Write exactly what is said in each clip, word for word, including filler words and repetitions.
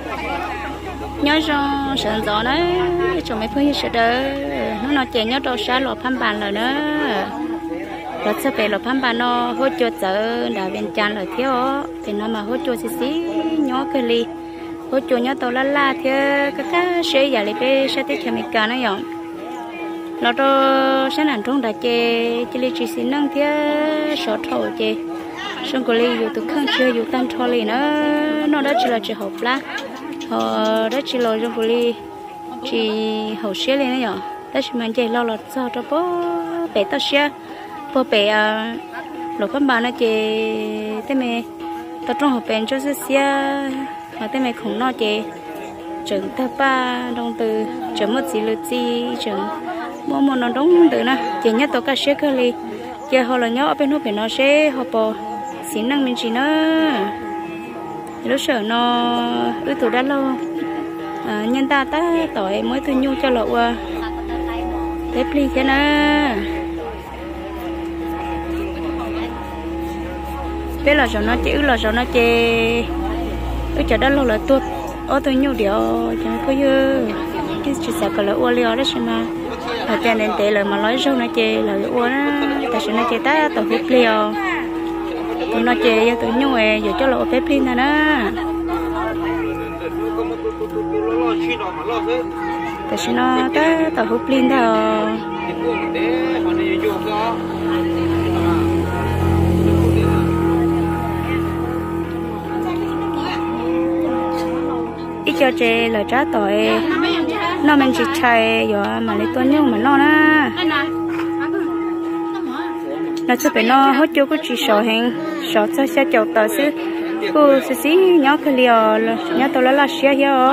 nhớ cho sẵn gió đấy cho mấy phương sẽ đỡ nó nó chè nhớ đâu xa lọ phăm bàn rồi nữa lọ sẽ về lọ phăm bàn nó hỗ trợ chợ đã bên chan rồi thiếu thì nó mà hỗ trợ xí xí nhớ cái ly hỗ trợ nhớ tàu la la thiếu cái cái sẽ giả lại cái sẽ tiếp theo mình cả nó nhở lọ đó sẽ làm trong đại chè chỉ lấy chỉ xin năng thiếu sọt thầu chè xong cái ly dù từ khăn chưa dù tan thò ly nữa nó đó chỉ là chỉ hộp lá họ đó chỉ lo trong cái chỉ hậu xe lên đấy nhở, đó chỉ mình chạy lo là sao cho bố bé tao xe, bố bé à, lúc các bạn nó chạy, thế mẹ tao trong học bên cho xe xe, mà thế mẹ không nói chạy, chừng ta ba đông từ, chừng một gì lượt gì, chừng mua một nó đúng từ nè, chỉ nhất tao cả xe cái gì, giờ họ là nhớ ở bên hộp bên nó xe họ bỏ, xin năng mình chỉ nó lúc sợ nó ư tụ đã lâu à, nhân ta ta tội mới tôi nhu cho lộ à thế pli thế nè thế là cho nó chữ là cho nó chê ư chờ đã lâu là tuột ô tôi nhu điều cho nó có dư cái chỉ sợ cái là ua liao đó xem mà ở trên nền tệ là mà nói sâu nó chê là ua đó tại sao nó chê ta tội hút liao tụi nó chè tụi nhung về giờ cho lộ phép pin này đó tại sao nó tới tàu hút pin thôi ít cho chè là trả tội nó mình chỉ chạy giờ mà lấy tụi nhung mà nó nè nó sẽ phải nó hốt cho cái chỉ sổ hình sổ cho xe chậu tờ xí cô xí xí nhỏ cái liều nhỏ tàu lá lá xe hiểu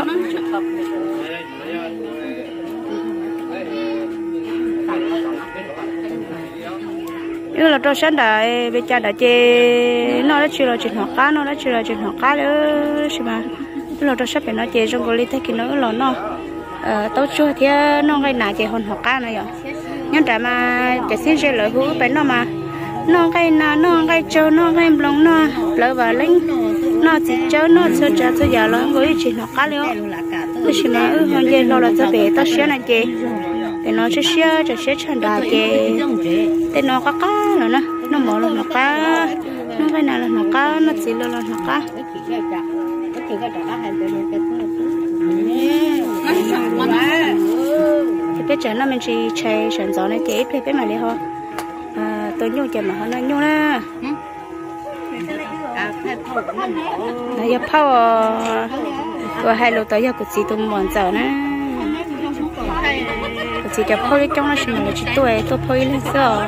như là tôi sáng đại bây giờ đã chơi nó đã chơi là chuyện học cá nó đã chơi là chuyện học cá nữa chứ mà như là tôi sắp phải nó chơi trong cái lý thế kia nữa là nó tôi chưa thì nó ngay nãy chơi hòn học cá này rồi nhưng tại mà chỉ xin chơi lợi hữu phải nó mà nó cái na nó cái chơi nó cái lồng nó lỡ vào lính nó chỉ chơi nó chơi chơi chơi giờ nó với chỉ học cá liêu tôi chỉ mà ừ hôm nay lo là cho bé tao xé này chị để nó xé xé cho xé chân đà chị để nó cá cá rồi nó nó mở là nó cá nó cái nào là nó cá nó chỉ là nó cá thì bây giờ nó mình chỉ chơi sẵn gió này chị phải biết mà đi ho tôi nhung chè mà họ nói nhung nè bây giờ phao rồi hai lô tới giờ cũng chỉ tôi muốn giờ nè cũng chỉ cho phao trong nó xem là chỉ tôi tôi phao lên giờ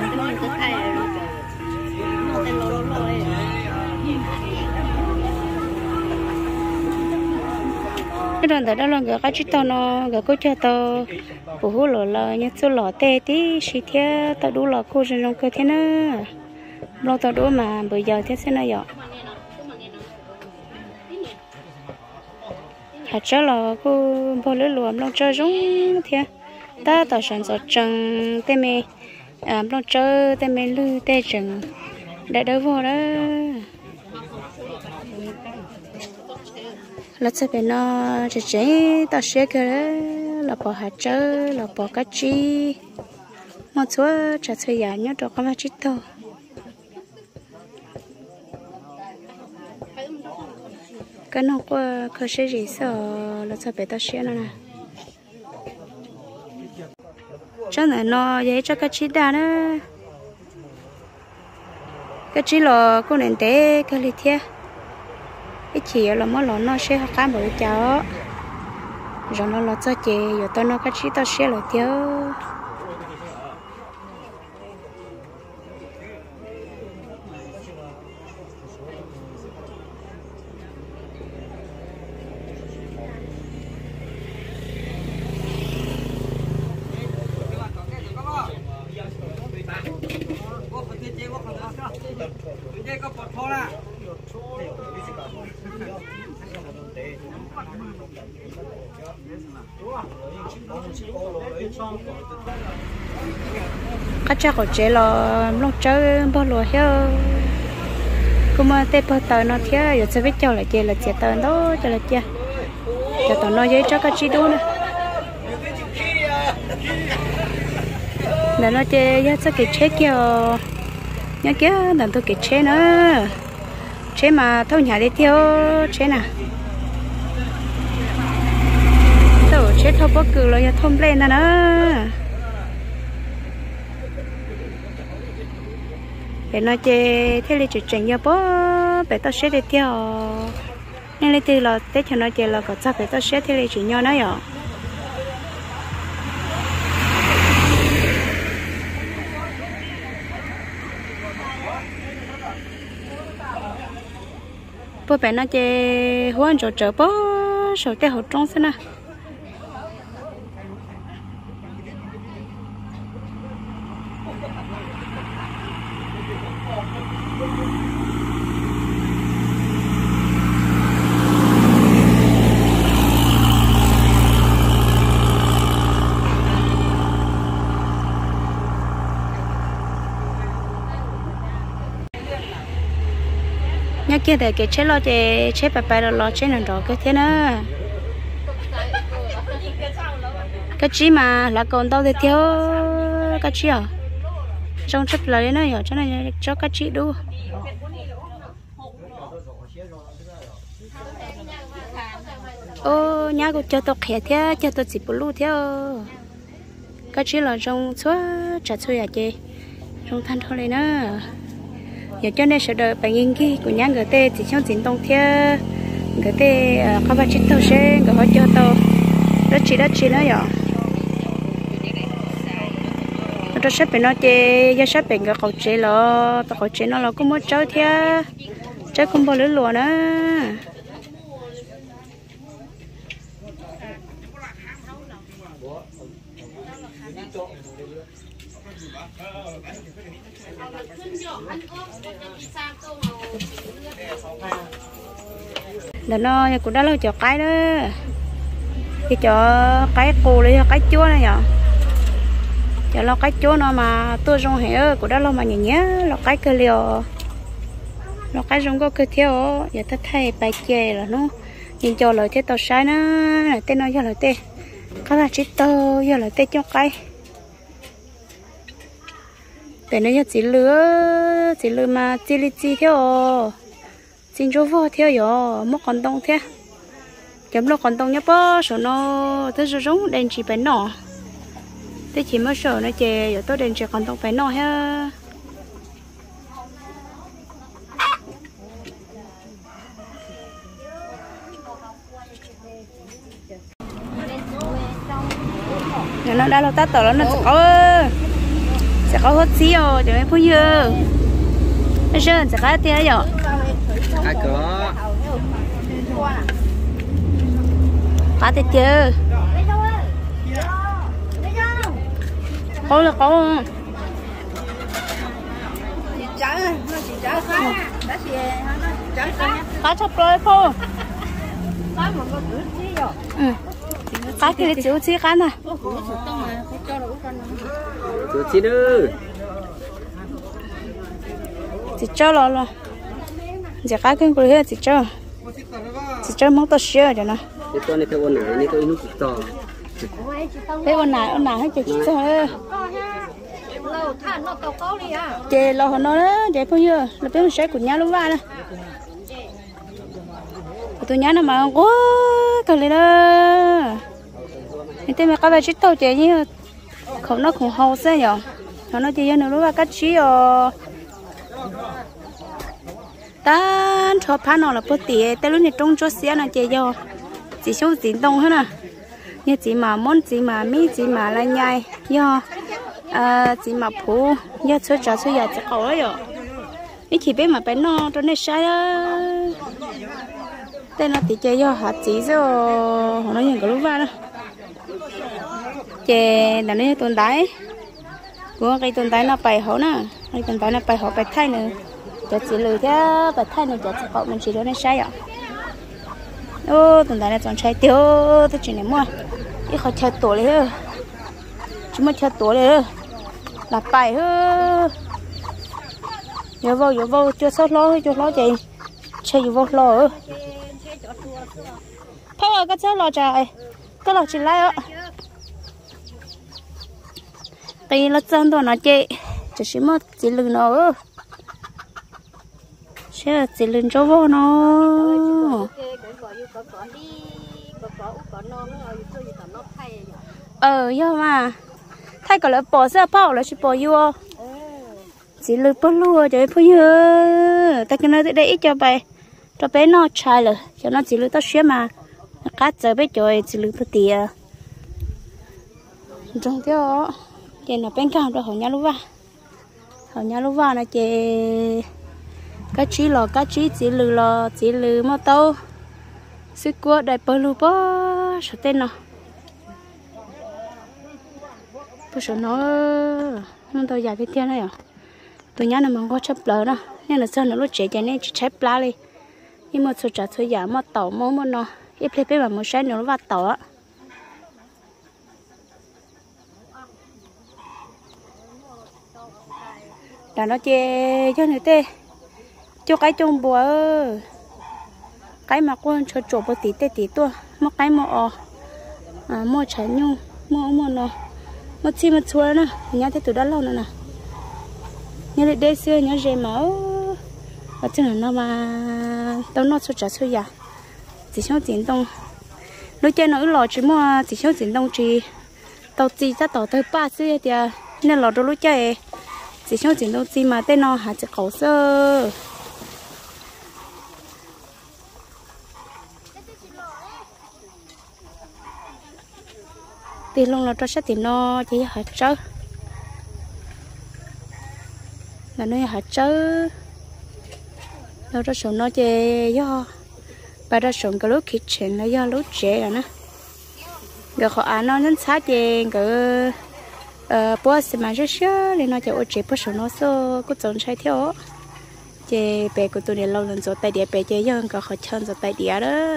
cái đoạn đó là cái chỉ tao nó cái cô cha tao bố hú lò lò nhớ số lò tê tí xí thế tao đủ lò cô trên trong cơ thế nữa lo tao đủ mà bây giờ thế sẽ nói vậy hạt cho lò cô bao lưỡi luộc lo chơi giống thế ta tao sản xuất trồng tê mê à lo chơi tê mê lư tê trồng để đỡ vô đó là sẽ phải nó chỉ chỉ tao sẽ cái là bỏ hạt chơi là bỏ cá chi một số trả thời gian nhớ cho con chít thôi cái nó qua cơ sở gì sợ là sẽ phải tao sẽ nó nè cho nên nó vậy cho cá chi đa đó cá chi là cô nên té cái gì thế cái chỉ là mỗi lần nó sẽ cá bự cháu rồi nó là cho chị rồi tao nó cái chỉ tao sẽ là thiếu các cháu có chế là lúc chơi bao lúa heo cũng mà tết bao tờ nó thiếu rồi sẽ biết cho là chế là chế tờ đó cho là chế cho tao nói với cho cái chi đu nữa để nó chơi giá sẽ cái chế kia nhớ kia đàn tôi cái chế nữa chế mà thâu nhà đi theo chế nè tao chế thâu bất cứ là thông lên nè nữa để nó chơi thế là chỉ chỉnh nhau bó để tao chế đi theo nên là từ là tết cho nó chơi là có sao để tao chế thế là chỉ nhau nói rồi bố bé nó chơi huấn trò chơi bó sầu tê hậu trong thế nào nhớ kia để cái chế lo chế chế bè bè lo chế nền đó cái thế nữa cái chi mà là còn đâu thì thiếu cái chi à trong chấp là đấy nó hiểu cho này cho cái chi đu ô nhà của cho tôi khé thế cho tôi chỉ bự theo cái chi là trong số trả thuê à chị trong thanh thôi này nữa giờ cho nên sẽ đợi bệnh nhân kia của nhà người tê thì trong chính tông theo người tê có ba chiếc tàu xe người họ cho tàu đất chỉ đất chỉ nó nhỏ nó sắp bị nó chê giờ sắp bị cái khẩu chế lo cái khẩu chế nó là cũng muốn chơi theo chơi không bao lưỡi lùa nữa để nó cũng đã lâu cho cái đó cái cho cái cù đi cái chúa này nhở cho lo cái chúa nó mà tôi trong hệ cũng đã lâu mà nhỉ nhé lo cái cơ liều lo cái trong có cơ theo giờ ta thay bài chè là nó nhìn cho lời thế tao sai nó tên nó cho lời tê có là chỉ tao giờ lời tê cho cái để nó chỉ lứa chỉ lứa mà chỉ li chỉ theo xin chú vô theo giờ mất còn đông thế chấm lo còn đông nhá bó số nó tới số giống đèn chỉ phải nọ tới chỉ mới số nó chè giờ tôi đèn chỉ còn đông phải nọ ha nó đã lo tát tỏ nó sẽ có sẽ có hot xí rồi để mấy phụ dư bây giờ sẽ có tiền rồi ai có có tiền chưa có là có có chọc rồi cô ừ có cái chữ chi cái này chữ chi nữa chỉ cho lo lo giờ cái cái người chỉ cho chỉ cho món tao xưa rồi nè cái con này theo con này này tôi nuôi to cái con này con nào hết chỉ cho chè lo nó đó để bao nhiêu là biết sẽ của nhau luôn vậy nè tôi nhớ nó mà quá cái này đó thì tôi mới có bài chít tàu chè như không nó cũng hậu xe nhở nó nói gì nữa lúc là cắt chí rồi tan cho phá nó là bớt tiền tới lúc này trong chỗ xe nó chơi vô chỉ số tiền đông hết nè như chỉ mà món chỉ mà mi chỉ mà là nhai do à chỉ mà phụ do số trả số giờ chỉ cầu đó rồi ít chỉ biết mà bé nó trong này sai đó tên nó thì chơi vô hạt chỉ rồi họ nói những cái lúc va đó chơi là nó tồn tại của cái tồn tại nó bày hổ nè cái tồn tại nó bày hổ bày thay nữa cho chị lười thế bày thay nữa cho chị cậu mình chỉ đó nó sai ạ ô tồn tại là chọn sai tiêu tôi chỉ này mua ít khó chơi tổเลยchúng mới chơi tổเลยlà bày hơ giờ vô giờ vô chưa sót lo chưa lo chị chơi vô lo พ่อก็เจ้ารอใจก็รอจิไล่อ่ะตีละจังตัวน่ะเจ๊จะชิมจิลืนเนาะเชื่อจิลืนโจ้บ่เนาะเออย่อมาถ้าก็เลยปอเสื้อผ้าแล้วชิปอยัวจิลืนปลัวจะไปพูดเยอะแต่ก็น่าจะได้อีกจะไปจะไปนอนชายเลยcho nóจิลืนต้องเชื่อมาcá chơi bé chơi chỉ lưỡi bự tía trong thế đó chị nó bên cạnh rồi họ nhá lúc va họ nhá lúc va là chị cá chí lò cá chí chỉ lưỡi lò chỉ lưỡi mà tao xí cua đại bờ lù bó sao tên nó bữa sau nó nó tao dài biết tiền này à tôi nhá nó mang có chấp lỡ đó nên là sao nó lúc trẻ cho nên chỉ chấp lá đi nhưng mà số trả số giả mà tàu mó mà nó ít phê phê mà một sáng nữa vắt tàu á, là nó chê cho người tê, cho cái trong bùa, cái mà con cho chỗ bữa tí tê tí tua, một cái mò, à mò trái nhung, mò mò nó, mò chi mò chua nữa, nhá thấy từ đó lâu nữa nè, nhá để đây xưa nhá dễ máu, ở trên là nó mà tao nó số trả số giả. Chỉ số tiền đông, lúc chơi nó lò chỉ mua chỉ số tiền đông chỉ tàu chỉ ra tàu tới ba xưa thì nên lò đó lúc chơi chỉ số tiền đông chỉ mà tên nó hạt chỉ khẩu sơ tiền lông là cho sát tiền nó chỉ hạt trơ là nó hạt trơ đâu cho số nó chơi do bà đã sống cái lúc kitchen là do lúc trẻ rồi nè, rồi họ ăn nó nên sát chèn cái bữa xem mà rất sớm nên nó cho ở trẻ bữa sống nó số cũng chọn sai theo, chè bé của tôi này lâu lần rồi tay đĩa bé chơi dân cả họ chân rồi tay đĩa đó,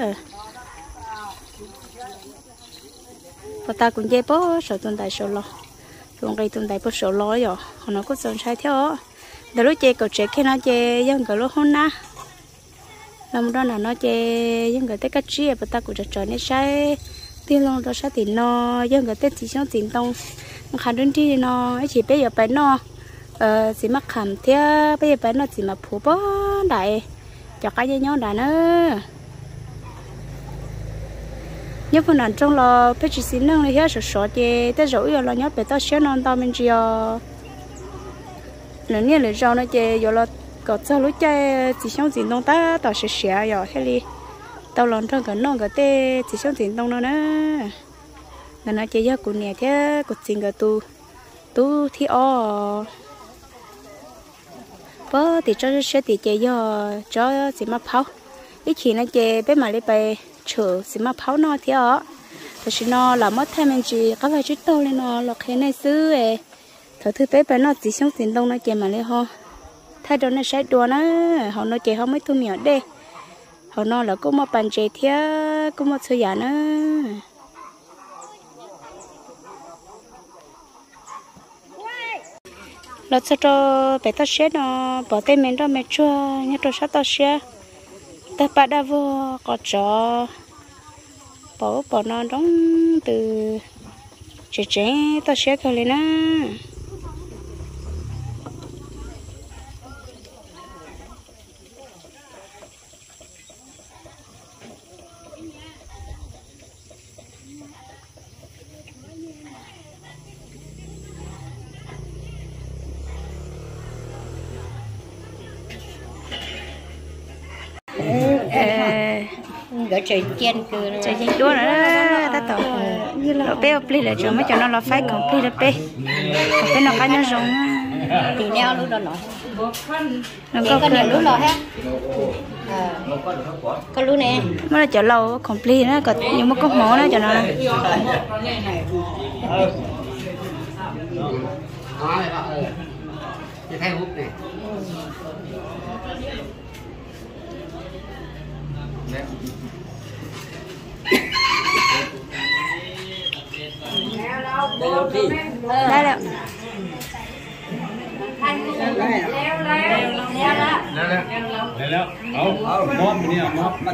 và ta cũng chơi bữa sống tuần đại số lo, tuần ngày tuần đại bữa số lo rồi, họ nó cũng chọn sai theo, từ lúc chơi cậu trẻ khi nó chơi dân cả lúc hôm na làm đó là nó chơi những người tết cắt chia và ta cũngจะ trở nên sai tiền luôn đó sai tiền nó những người tết chỉ xong tiền tông khăn đơn chi nó chỉ bây giờ phải nó ờ chỉ mắc khảm thế bây giờ phải nó chỉ mà phù bó đại cho cái nhau đại nữa nhớ phần nào trong lò phải chỉ xin nâng này hết sợ sợ chơi tới rỗi rồi lo nhớ phải tao xé non tao mình chia lần này là rau nó chơi rồi lo có cho lúc chơi chỉ xong tiền đông ta tao sẽ xé rồi hay đi tao làm trong cái non cái tê chỉ xong tiền đông nó nữa là nó chơi với cụ nè thế cụ tiền cái tu tu thì o bơ thì cho sẽ thì chơi với cho chỉ mà pháo ít khi nó chơi bé mà lấy bài chở chỉ mà pháo nó thì ó thì chỉ nó là mất thêm mình chỉ có vài chút tao lên nó là cái này xứ ấy thở thứ bé bé nó chỉ xong tiền đông nó chơi mà lấy ho thay đó nó sẽ đùa nó họ nói chơi họ mới thu miệng đây họ nói là có một bàn chơi thế có một số giả nữa là sao cho bé tao sẽ nó bỏ tay mình đó mẹ chua nhớ cho sao tao sẽ ta bắt đã vô có chó bỏ bỏ nó đóng từ chế chế tao sẽ thôi lên á gỡ trời chen cười trời chen đua nữa ta tổ nó bé pli là cho mấy cho nó là phải còn pli là bé cái nó cái nó rồng thì neo luôn đó nọ nó có cái luôn rồi ha có luôn nè nó là cho lâu còn pli nó còn nhưng mà có mỏ nó cho nó thay hút này đây là leo leo leo leo leo leo leo leo leo leo leo leo leo leo leo